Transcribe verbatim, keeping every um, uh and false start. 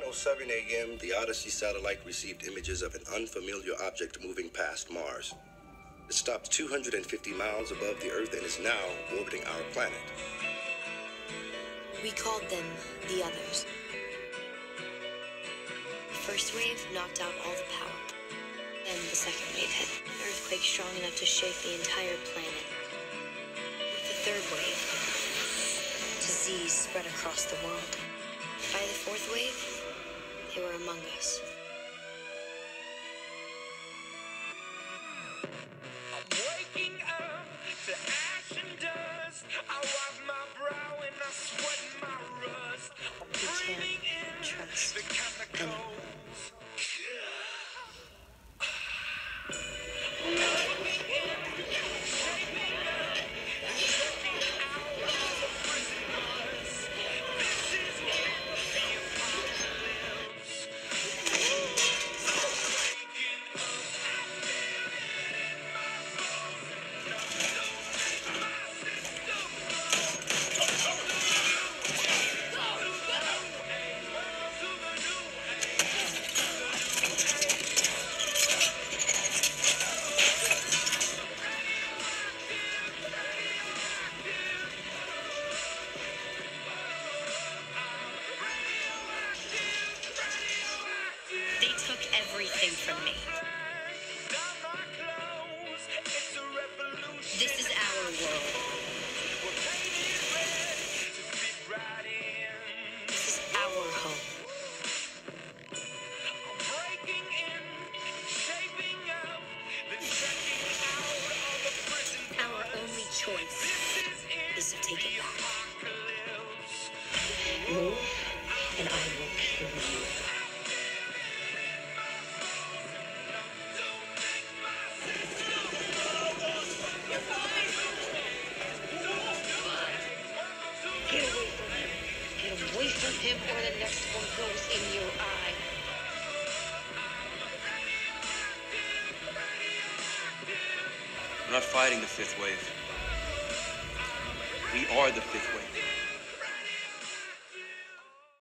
oh seven a m, the Odyssey satellite received images of an unfamiliar object moving past Mars. It stopped two hundred fifty miles above the Earth and is now orbiting our planet. We called them the Others. The first wave knocked out all the power. Then the second wave hit. An earthquake strong enough to shake the entire planet. With the third wave, disease spread across the world. By the fourth wave, they were among us. I'm waking up to ash and dust. I wipe my brow and I sweat my rust. I'm breathing in trust the chemicals. Everything from me. This is our world. This is our home. Our only choice is to take it back. Move, and I will kill you. Him or the next one goes in your eye. We're not fighting the fifth wave. We are the fifth wave.